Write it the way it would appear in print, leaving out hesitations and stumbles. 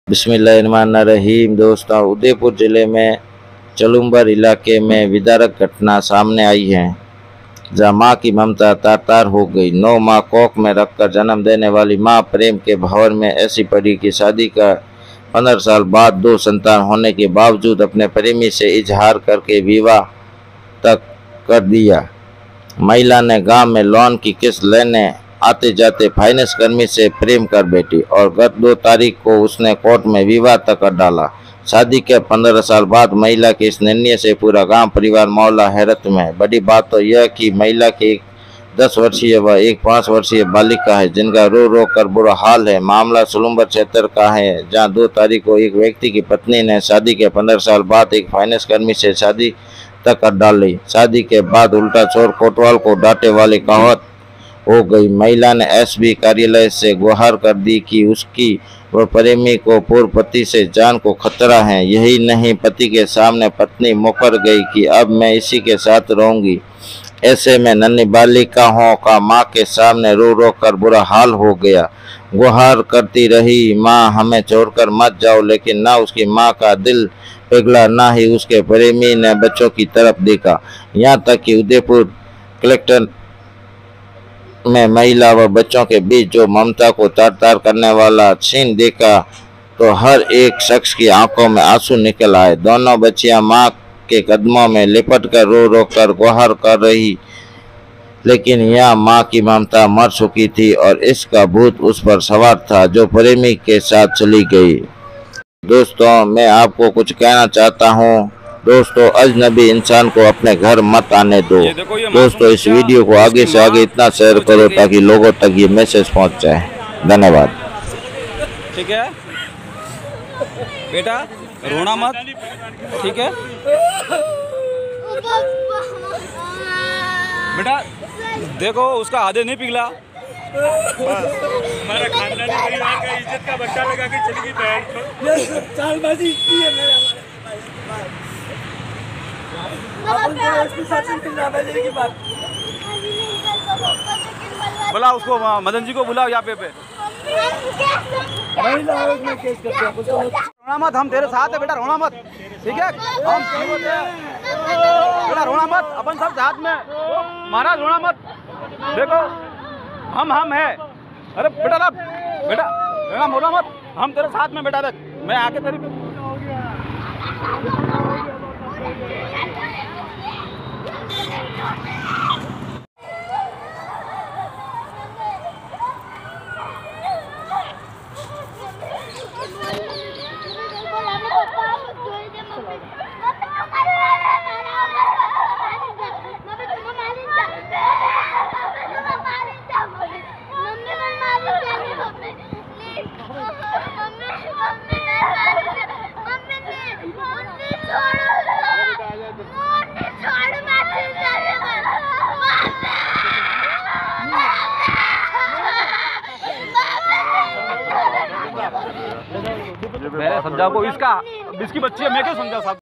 बिस्मिल्लाहिर्रहमानिर्रहीम। दोस्तों, उदयपुर ज़िले में चलुम्बर इलाके में विदारक घटना सामने आई है, जहां मां की ममता तार-तार हो गई। 9 माह कोख में रखकर जन्म देने वाली मां प्रेम के भंवर में ऐसी पड़ी कि शादी का 15 साल बाद 2 संतान होने के बावजूद अपने प्रेमी से इजहार करके विवाह तक कर दिया। महिला ने गांव में लोन की किस्त लेने आते जाते फाइनेंस कर्मी से प्रेम कर बैठी और गत 2 तारीख को उसने कोर्ट में विवाह तक कर डाला। शादी के 15 साल बाद महिला के इस निर्णय से पूरा गांव परिवार मोहल्ला हैरत में है। बड़ी बात तो यह कि महिला की एक 10 वर्षीय व एक 5 वर्षीय बालिका है, जिनका रो रो कर बुरा हाल है। मामला चलुम्बर क्षेत्र का है, जहां 2 तारीख को एक व्यक्ति की पत्नी ने शादी के 15 साल बाद एक फाइनेंस कर्मी से शादी तक कर डाली। शादी के बाद उल्टा चोर कोतवाल को डांटे वाली कहावत हो गई। महिला ने एसपी कार्यालय से गुहार कर दी कि उसकी व प्रेमी को पूर्व पति से जान को खतरा है। यही नहीं, पति के सामने पत्नी मुकर गई कि अब मैं इसी के साथ रहूंगी। ऐसे में नन्ही बालिकाओं का मां के सामने रो रो कर बुरा हाल हो गया। गुहार करती रही, मां हमें छोड़कर मत जाओ, लेकिन ना उसकी मां का दिल पिघला, ना ही उसके प्रेमी ने बच्चों की तरफ देखा। यहाँ तक कि उदयपुर कलेक्टर में महिला व बच्चों के बीच जो ममता को तार-तार करने वाला सीन देखा तो हर एक शख्स की आंखों में आंसू निकल आए। दोनों बच्चियां मां के कदमों में लिपट कर रो रो कर गुहार कर रही, लेकिन यह मां की ममता मर चुकी थी और इसका भूत उस पर सवार था, जो प्रेमी के साथ चली गई। दोस्तों, मैं आपको कुछ कहना चाहता हूं। दोस्तों, अजनबी इंसान को अपने घर मत आने दो। दोस्तों, इस वीडियो को आगे से आगे इतना शेयर करो ताकि लोगों तक ये मैसेज पहुंच जाए। धन्यवाद। ठीक है बेटा, रोना मत, ठीक है बेटा। देखो, उसका आधे नहीं पिघला। हमारा खानदानी परिवार का इज्जत का बट्टा लगा के चली गई बहन। चालबाजी की है मेरा बुला उसको, मदन जी को बुलाओ यहाँ पे। रोना मत, हम तेरे साथ है बेटा, रोना मत, ठीक है। हम बेटा रोना मत, अपन सब साथ में। महाराज रोना मत, देखो हम है। अरे बेटा ना, बेटा रोना मत, हम तेरे साथ में बेटा। देख, मैं आके तेरी मैंने समझा को, इसकी बच्ची है, मैं क्यों समझा साहब।